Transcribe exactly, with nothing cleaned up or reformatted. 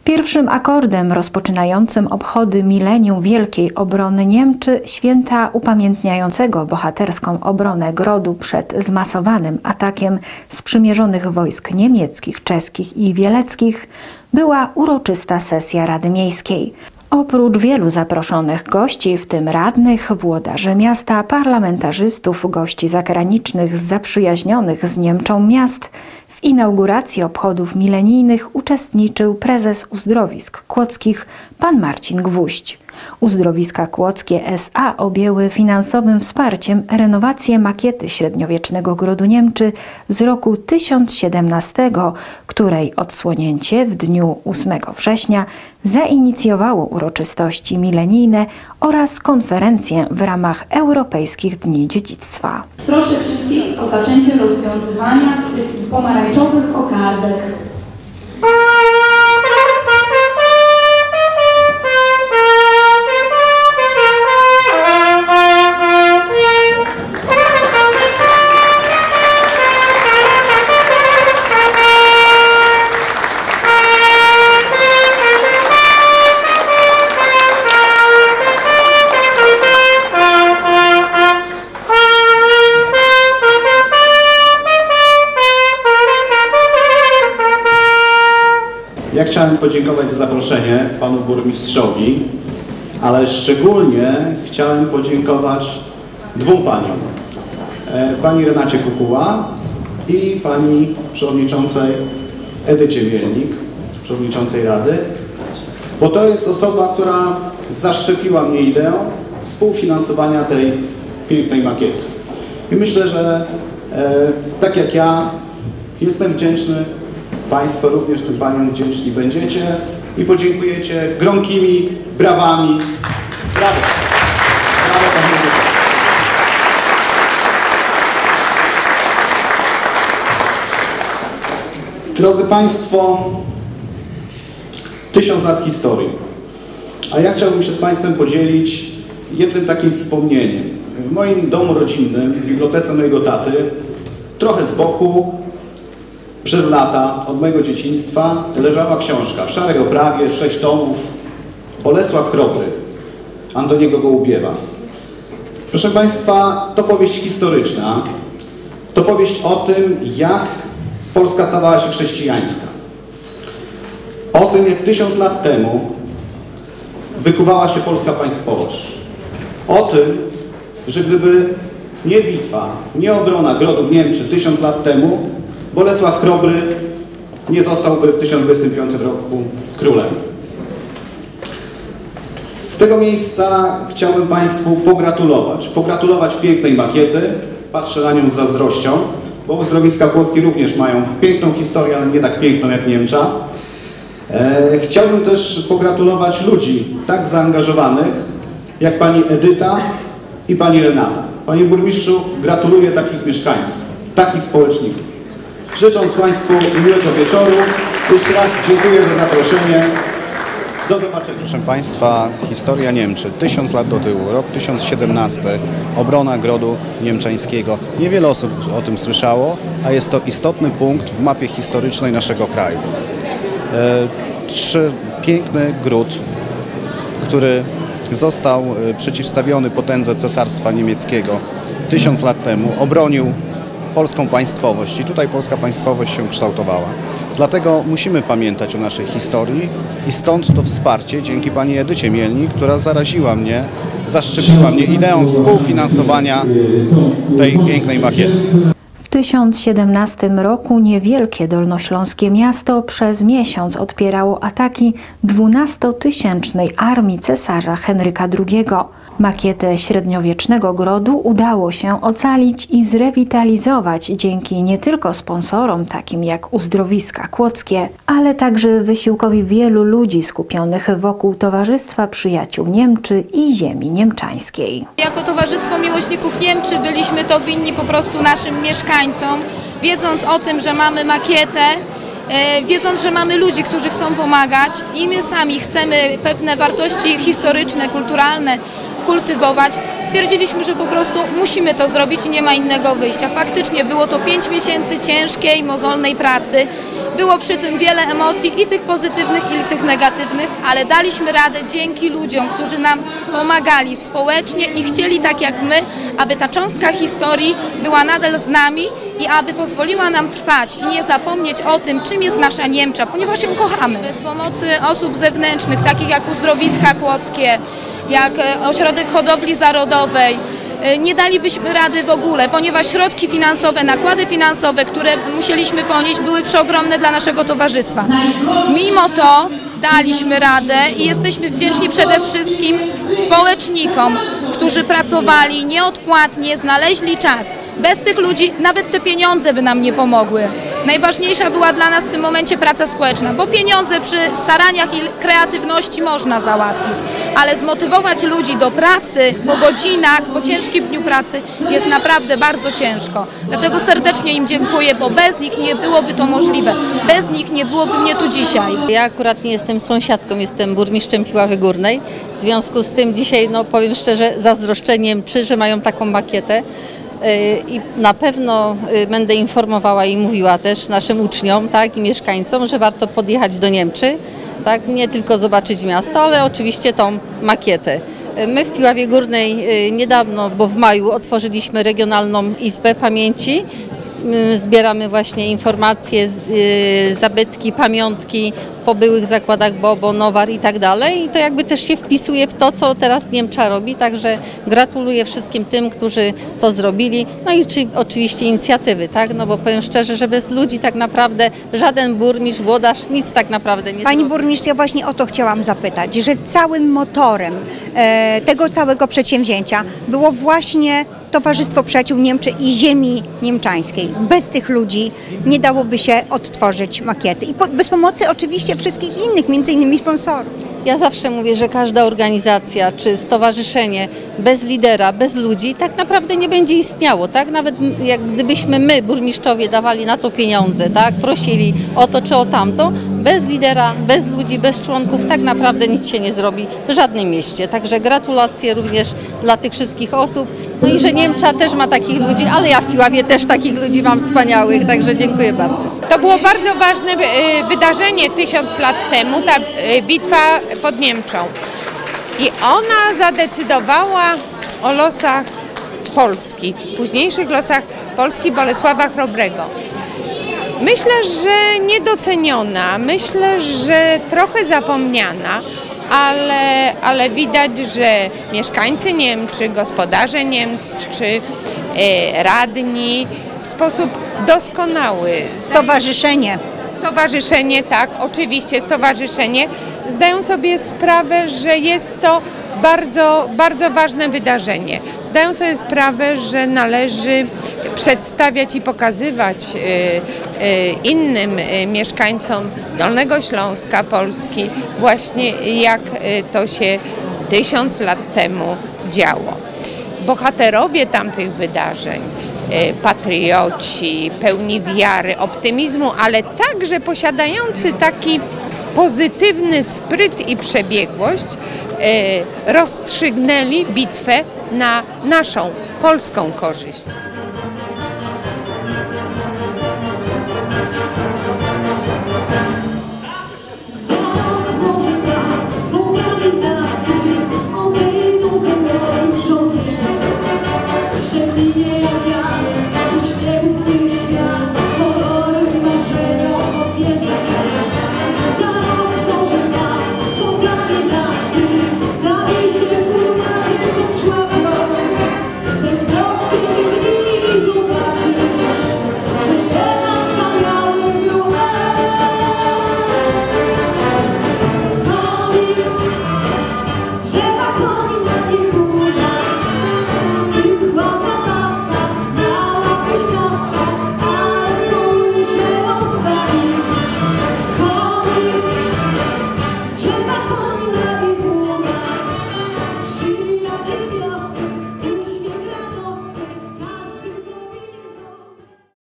Pierwszym akordem rozpoczynającym obchody milenium Wielkiej Obrony Niemczy, święta upamiętniającego bohaterską obronę Grodu przed zmasowanym atakiem sprzymierzonych wojsk niemieckich, czeskich i wieleckich, była uroczysta sesja Rady Miejskiej. Oprócz wielu zaproszonych gości, w tym radnych, włodarzy miasta, parlamentarzystów, gości zagranicznych z zaprzyjaźnionych z Niemczą miast, w inauguracji obchodów milenijnych uczestniczył prezes Uzdrowisk Kłodzkich pan Marcin Gwóźdź. Uzdrowiska Kłodzkie S A objęły finansowym wsparciem renowację makiety średniowiecznego Grodu Niemczy z roku tysiąc siedemnastego, której odsłonięcie w dniu ósmego września zainicjowało uroczystości milenijne oraz konferencję w ramach Europejskich Dni Dziedzictwa. Proszę wszystkich o zaczęcie rozwiązywania tych pomarańczowych kokardek. Ja chciałem podziękować za zaproszenie panu burmistrzowi, ale szczególnie chciałem podziękować dwóm paniom. Pani Renacie Kukuła i pani przewodniczącej Edycie Mielnik, przewodniczącej Rady, bo to jest osoba, która zaszczepiła mnie ideą współfinansowania tej pięknej makiety. I myślę, że e, tak jak ja jestem wdzięczny, Państwo również tym paniom wdzięczni będziecie i podziękujecie gromkimi brawami. Brawo! Brawo, panie burmistrzu. Drodzy Państwo, tysiąc lat historii. A ja chciałbym się z Państwem podzielić jednym takim wspomnieniem. W moim domu rodzinnym, w bibliotece mojego taty, trochę z boku, przez lata, od mojego dzieciństwa, leżała książka w szarej oprawie, sześć tomów, Bolesław Chrobry, Antoniego Gołubiewa. Proszę Państwa, to powieść historyczna. To powieść o tym, jak Polska stawała się chrześcijańska. O tym, jak tysiąc lat temu wykuwała się polska państwowość. O tym, że gdyby nie bitwa, nie obrona Grodów Niemczy tysiąc lat temu, Bolesław Chrobry nie zostałby w tysiąc dwudziestym piątym roku królem. Z tego miejsca chciałbym Państwu pogratulować. Pogratulować pięknej makiety. Patrzę na nią z zazdrością, bo uzdrowiska kłodzkie również mają piękną historię, ale nie tak piękną jak Niemcza. E, chciałbym też pogratulować ludzi tak zaangażowanych, jak pani Edyta i pani Renata. Panie burmistrzu, gratuluję takich mieszkańców, takich społeczników. Życząc Państwu miłego wieczoru, jeszcze raz dziękuję za zaproszenie. Do zobaczenia. Proszę Państwa, historia Niemczy, tysiąc lat do tyłu, rok tysiąc siedemnasty, obrona Grodu Niemczańskiego. Niewiele osób o tym słyszało, a jest to istotny punkt w mapie historycznej naszego kraju. E, trzy, piękny gród, który został przeciwstawiony potędze Cesarstwa Niemieckiego tysiąc lat temu, obronił polską państwowość i tutaj polska państwowość się kształtowała. Dlatego musimy pamiętać o naszej historii i stąd to wsparcie dzięki pani Edycie Mielnik, która zaraziła mnie, zaszczepiła mnie ideą współfinansowania tej pięknej makiety. W tysiąc siedemnastym roku niewielkie dolnośląskie miasto przez miesiąc odpierało ataki dwunastotysięcznej armii cesarza Henryka drugiego. Makietę średniowiecznego grodu udało się ocalić i zrewitalizować dzięki nie tylko sponsorom takim jak Uzdrowiska Kłodzkie, ale także wysiłkowi wielu ludzi skupionych wokół Towarzystwa Przyjaciół Niemczy i Ziemi Niemczańskiej. Jako Towarzystwo Miłośników Niemczy byliśmy to winni po prostu naszym mieszkańcom, wiedząc o tym, że mamy makietę, wiedząc, że mamy ludzi, którzy chcą pomagać i my sami chcemy pewne wartości historyczne, kulturalne kultywować, stwierdziliśmy, że po prostu musimy to zrobić i nie ma innego wyjścia. Faktycznie było to pięć miesięcy ciężkiej, mozolnej pracy Było przy tym wiele emocji, i tych pozytywnych, i tych negatywnych, ale daliśmy radę dzięki ludziom, którzy nam pomagali społecznie i chcieli tak jak my, aby ta cząstka historii była nadal z nami i aby pozwoliła nam trwać i nie zapomnieć o tym, czym jest nasza Niemcza, ponieważ ją kochamy. Bez pomocy osób zewnętrznych, takich jak uzdrowiska kłodzkie, jak Ośrodek Hodowli Zarodowej, nie dalibyśmy rady w ogóle, ponieważ środki finansowe, nakłady finansowe, które musieliśmy ponieść, były przeogromne dla naszego towarzystwa. Mimo to daliśmy radę i jesteśmy wdzięczni przede wszystkim społecznikom, którzy pracowali nieodpłatnie, znaleźli czas. Bez tych ludzi nawet te pieniądze by nam nie pomogły. Najważniejsza była dla nas w tym momencie praca społeczna, bo pieniądze przy staraniach i kreatywności można załatwić, ale zmotywować ludzi do pracy po godzinach, po ciężkim dniu pracy jest naprawdę bardzo ciężko. Dlatego serdecznie im dziękuję, bo bez nich nie byłoby to możliwe. Bez nich nie byłoby mnie tu dzisiaj. Ja akurat nie jestem sąsiadką, jestem burmistrzem Piławy Górnej. W związku z tym dzisiaj, no powiem szczerze, zazdroszczę Niemczy, że mają taką makietę. I na pewno będę informowała i mówiła też naszym uczniom, tak, i mieszkańcom, że warto podjechać do Niemczy, tak, nie tylko zobaczyć miasto, ale oczywiście tą makietę. My w Piławie Górnej niedawno, bo w maju, otworzyliśmy Regionalną Izbę Pamięci. Zbieramy właśnie informacje, zabytki, pamiątki po byłych zakładach Bobo, Nowar i tak dalej. I to jakby też się wpisuje w to, co teraz Niemcza robi, także gratuluję wszystkim tym, którzy to zrobili. No i czy, oczywiście inicjatywy, tak? No bo powiem szczerze, że bez ludzi tak naprawdę żaden burmistrz, włodarz nic tak naprawdę nie Pani zrobi. burmistrz, ja właśnie o to chciałam zapytać, że całym motorem e, tego całego przedsięwzięcia było właśnie Towarzystwo Przyjaciół Niemczy i Ziemi Niemczańskiej. Bez tych ludzi nie dałoby się odtworzyć makiety. I po, bez pomocy oczywiście wszystkich innych, między innymi sponsorów. Ja zawsze mówię, że każda organizacja czy stowarzyszenie bez lidera, bez ludzi tak naprawdę nie będzie istniało, tak? Nawet jak gdybyśmy my, burmistrzowie, dawali na to pieniądze, tak? Prosili o to czy o tamto, bez lidera, bez ludzi, bez członków tak naprawdę nic się nie zrobi w żadnym mieście. Także gratulacje również dla tych wszystkich osób. No i że Niemcza też ma takich ludzi, ale ja w Piławie też takich ludzi mam wspaniałych, także dziękuję bardzo. To było bardzo ważne wydarzenie tysiąc lat temu, ta bitwa pod Niemczą. I ona zadecydowała o losach Polski, późniejszych losach Polski Bolesława Chrobrego. Myślę, że niedoceniona, myślę, że trochę zapomniana, ale, ale widać, że mieszkańcy Niemczy, gospodarze Niemczy, e, radni w sposób doskonały. Stowarzyszenie. Stowarzyszenie, tak, oczywiście stowarzyszenie, zdają sobie sprawę, że jest to bardzo, bardzo ważne wydarzenie. Zdają sobie sprawę, że należy przedstawiać i pokazywać y, y, innym y, mieszkańcom Dolnego Śląska, Polski, właśnie jak y, to się tysiąc lat temu działo. Bohaterowie tamtych wydarzeń, patrioci, pełni wiary, optymizmu, ale także posiadający taki pozytywny spryt i przebiegłość, rozstrzygnęli bitwę na naszą polską korzyść.